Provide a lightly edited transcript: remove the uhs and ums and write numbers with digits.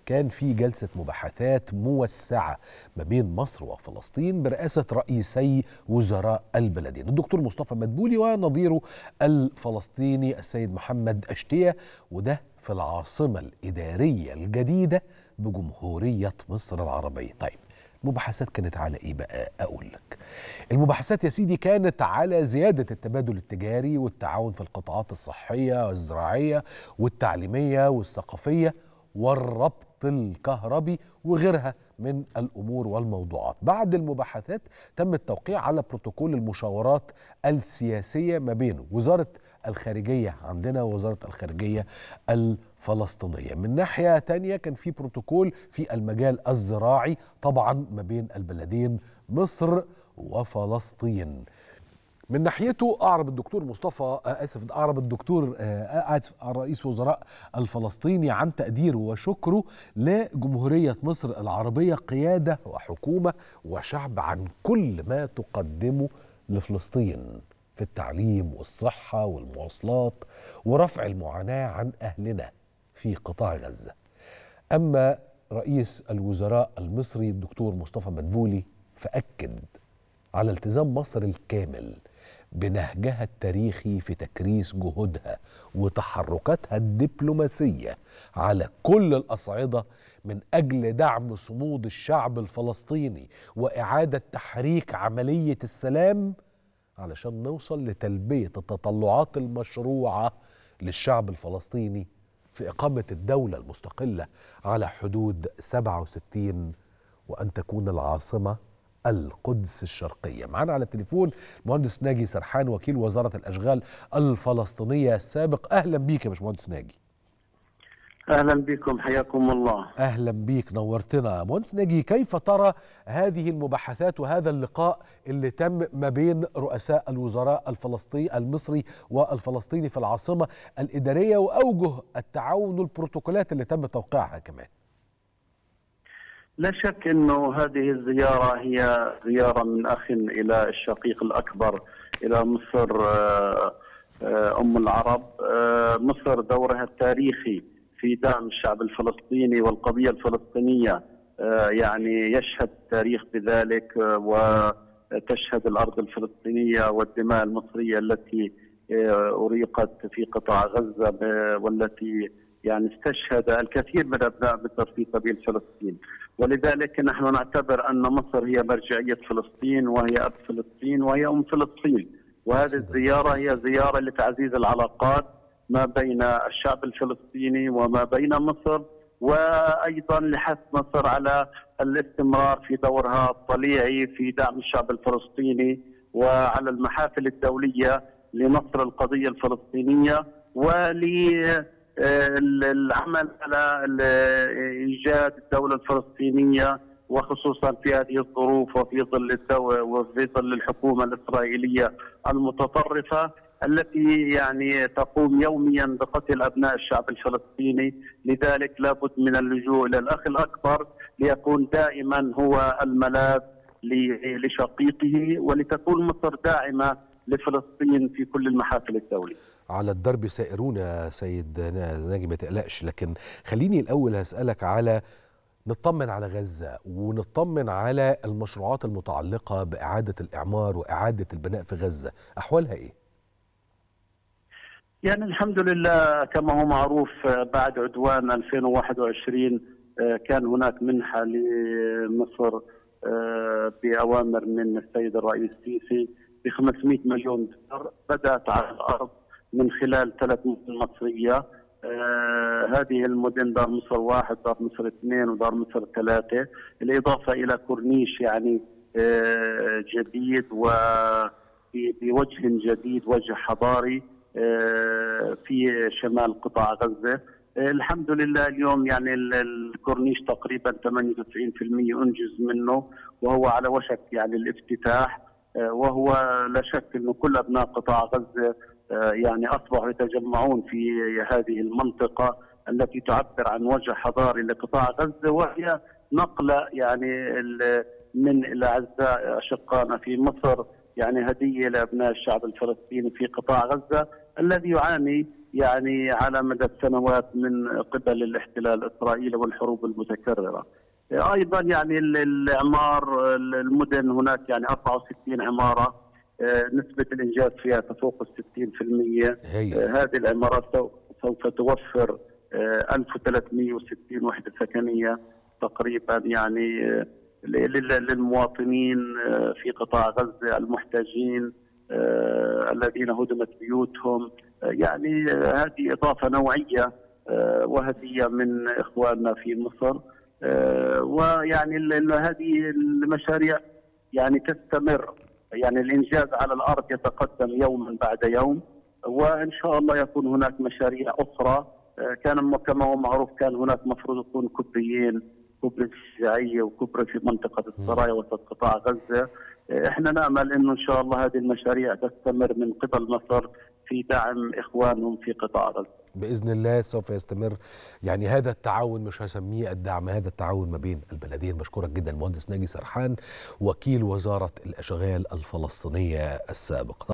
كان في جلسة مباحثات موسعة ما بين مصر وفلسطين برئاسة رئيسي وزراء البلدين، الدكتور مصطفى مدبولي ونظيره الفلسطيني السيد محمد أشتية، وده في العاصمة الإدارية الجديدة بجمهورية مصر العربية. طيب المباحثات كانت على ايه بقى؟ اقول لك. المباحثات يا سيدي كانت على زيادة التبادل التجاري والتعاون في القطاعات الصحية والزراعية والتعليمية والثقافية والربط الكهربي وغيرها من الأمور والموضوعات. بعد المباحثات تم التوقيع على بروتوكول المشاورات السياسية ما بين وزارة الخارجية عندنا ووزارة الخارجية الفلسطينية. من ناحية تانية كان في بروتوكول في المجال الزراعي طبعا ما بين البلدين مصر وفلسطين. من ناحيته أعرب الدكتور رئيس وزراء الفلسطيني عن تقديره وشكره لجمهورية مصر العربية قيادة وحكومة وشعب عن كل ما تقدمه لفلسطين في التعليم والصحة والمواصلات ورفع المعاناة عن أهلنا في قطاع غزة. أما رئيس الوزراء المصري الدكتور مصطفى مدبولي فأكد على التزام مصر الكامل بنهجها التاريخي في تكريس جهودها وتحركاتها الدبلوماسية على كل الأصعدة من أجل دعم صمود الشعب الفلسطيني وإعادة تحريك عملية السلام علشان نوصل لتلبية التطلعات المشروعة للشعب الفلسطيني في إقامة الدولة المستقلة على حدود 67 وأن تكون العاصمة القدس الشرقية. معنا على التليفون المهندس ناجي سرحان وكيل وزارة الأشغال الفلسطينية السابق. أهلا بيك يا باشمهندس ناجي. أهلا بكم، حياكم الله. أهلا بيك، نورتنا. مهندس ناجي، كيف ترى هذه المباحثات وهذا اللقاء اللي تم ما بين رؤساء الوزراء المصري والفلسطيني في العاصمة الإدارية وأوجه التعاون والبروتوكولات اللي تم توقيعها كمان؟ لا شك أنه هذه الزيارة هي زيارة من أخ إلى الشقيق الأكبر إلى مصر أم العرب. مصر دورها التاريخي في دعم الشعب الفلسطيني والقضية الفلسطينية يعني يشهد التاريخ بذلك، وتشهد الأرض الفلسطينية والدماء المصرية التي أريقت في قطاع غزة، والتي يعني استشهد الكثير من أبناء مصر في سبيل فلسطين. ولذلك نحن نعتبر أن مصر هي مرجعية فلسطين، وهي أب فلسطين، وهي أم فلسطين. وهذه الزيارة هي زيارة لتعزيز العلاقات ما بين الشعب الفلسطيني وما بين مصر، وأيضا لحث مصر على الاستمرار في دورها الطليعي في دعم الشعب الفلسطيني وعلى المحافل الدولية لنصر القضية الفلسطينية وللعمل على إيجاد الدولة الفلسطينية، وخصوصا في هذه الظروف وفي ظل الحكومة الإسرائيلية المتطرفة التي يعني تقوم يوميا بقتل أبناء الشعب الفلسطيني. لذلك لابد من اللجوء إلى الأخ الأكبر ليكون دائما هو الملاذ لشقيقه، ولتكون مصر داعمة لفلسطين في كل المحافل الدولية. على الدرب سائرون يا سيد ناجي، ما تقلقش. لكن خليني الأول هسألك على نطمن على غزة ونطمن على المشروعات المتعلقة بإعادة الإعمار وإعادة البناء في غزة، أحوالها إيه؟ يعني الحمد لله كما هو معروف، بعد عدوان 2021 كان هناك منحة لمصر بأوامر من السيد الرئيس السيسي ب 500 مليون دولار بدأت على الأرض من خلال 3 مدن مصرية. هذه المدن دار مصر 1 دار مصر 2 ودار مصر 3، بالإضافة إلى كورنيش يعني جديد وبوجه جديد، وجه حضاري في شمال قطاع غزة. الحمد لله اليوم يعني الكورنيش تقريبا 98% أنجز منه، وهو على وشك يعني الافتتاح. وهو لا شك أنه كل أبناء قطاع غزة يعني أصبحوا يتجمعون في هذه المنطقة التي تعبر عن وجه حضاري لقطاع غزة، وهي نقلة يعني من الأعزاء أشقائنا في مصر، يعني هدية لأبناء الشعب الفلسطيني في قطاع غزة. الذي يعاني يعني على مدى السنوات من قبل الاحتلال الإسرائيلي والحروب المتكررة. أيضا يعني الإعمار المدن هناك يعني 64 عمارة، نسبة الإنجاز فيها تفوق 60%. هذه العمارات سوف توفر 1360 وحدة سكنية تقريبا يعني للمواطنين في قطاع غزة المحتاجين الذين هدمت بيوتهم. يعني هذه إضافة نوعية وهدية من إخواننا في مصر. ويعني هذه المشاريع يعني تستمر، يعني الإنجاز على الأرض يتقدم يوما بعد يوم، وإن شاء الله يكون هناك مشاريع أخرى. كما هو معروف كان هناك مفروض يكون كوبريين، كوبري في الشيعية وكوبري في منطقة السرايا وسط قطاع غزة. احنا نأمل انه ان شاء الله هذه المشاريع تستمر من قبل مصر في دعم اخوانهم في قطاع غزة. بإذن الله سوف يستمر يعني هذا التعاون، مش هسميه الدعم، هذا التعاون ما بين البلدين. بشكرك جدا المهندس ناجي سرحان، وكيل وزارة الأشغال الفلسطينية السابق.